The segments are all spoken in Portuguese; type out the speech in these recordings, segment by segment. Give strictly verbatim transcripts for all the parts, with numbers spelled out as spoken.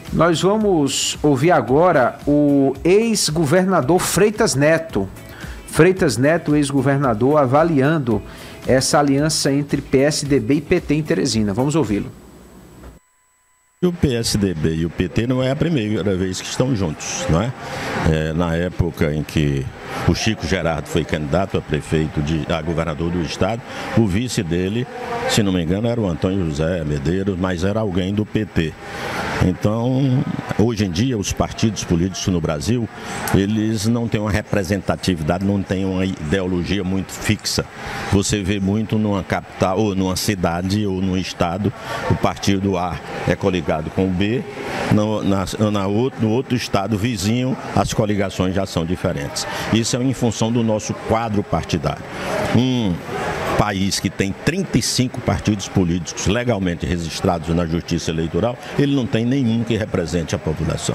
Nós vamos ouvir agora o ex-governador Freitas Neto. Freitas Neto, ex-governador, avaliando essa aliança entre P S D B e P T em Teresina. Vamos ouvi-lo. O P S D B e o P T não é a primeira vez que estão juntos, não é? É, na época em que o Chico Gerardo foi candidato a prefeito, de, a governador do estado, o vice dele, se não me engano, era o Antônio José Medeiros, mas era alguém do P T. Então, hoje em dia, os partidos políticos no Brasil, eles não têm uma representatividade, não têm uma ideologia muito fixa. Você vê muito numa capital, ou numa cidade, ou num estado, o partido A é coligado com o B, no, na, na outro, no outro estado vizinho, as coligações já são diferentes. Isso é em função do nosso quadro partidário. Um país que tem trinta e cinco partidos políticos legalmente registrados na Justiça Eleitoral, ele não tem nenhum que represente a população.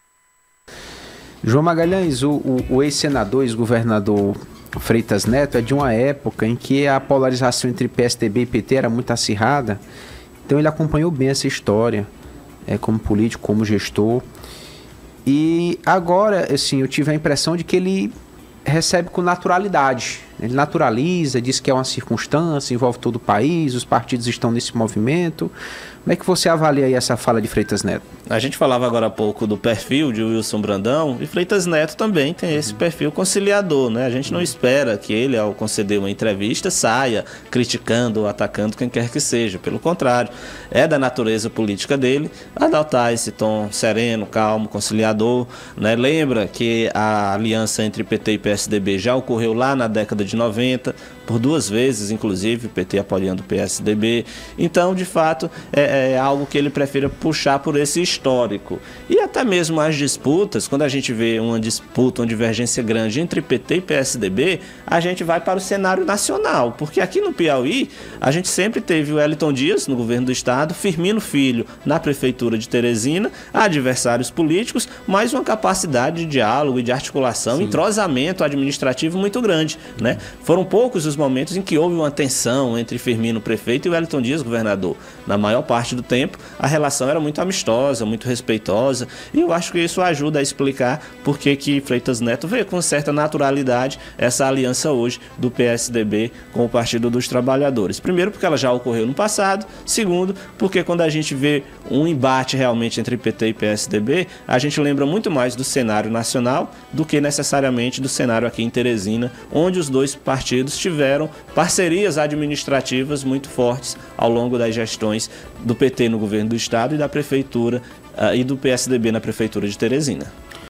João Magalhães, o, o, o ex-senador, ex-governador Freitas Neto é de uma época em que a polarização entre P S D B e P T era muito acirrada, então ele acompanhou bem essa história, é, como político, como gestor, e agora, assim, eu tive a impressão de que ele recebe com naturalidade. Ele naturaliza, diz que é uma circunstância, envolve todo o país, os partidos estão nesse movimento. Como é que você avalia aí essa fala de Freitas Neto? A gente falava agora há pouco do perfil de Wilson Brandão, e Freitas Neto também tem esse perfil conciliador, né? A gente não espera que ele, ao conceder uma entrevista, saia criticando ou atacando quem quer que seja. Pelo contrário, é da natureza política dele adotar esse tom sereno, calmo, conciliador, né? Lembra que a aliança entre P T e P S D B já ocorreu lá na década de noventa, por duas vezes, inclusive, o P T apoiando o P S D B. Então, de fato, é, é algo que ele prefere puxar por esse histórico. E até mesmo as disputas, quando a gente vê uma disputa, uma divergência grande entre P T e P S D B, a gente vai para o cenário nacional, porque aqui no Piauí, a gente sempre teve o Wellington Dias no governo do estado, Firmino Filho na prefeitura de Teresina, adversários políticos, mas uma capacidade de diálogo e de articulação, Sim. entrosamento administrativo muito grande, né? Foram poucos os momentos em que houve uma tensão entre Firmino, prefeito, e Wellington Dias, governador. Na maior parte do tempo, a relação era muito amistosa, muito respeitosa, e eu acho que isso ajuda a explicar por que que Freitas Neto vê com certa naturalidade essa aliança hoje do P S D B com o Partido dos Trabalhadores. Primeiro, porque ela já ocorreu no passado. Segundo, porque quando a gente vê um embate realmente entre P T e P S D B, a gente lembra muito mais do cenário nacional do que necessariamente do cenário aqui em Teresina, onde os dois partidos tiveram parcerias administrativas muito fortes ao longo das gestões do P T no governo do estado e da prefeitura uh, e do P S D B na prefeitura de Teresina.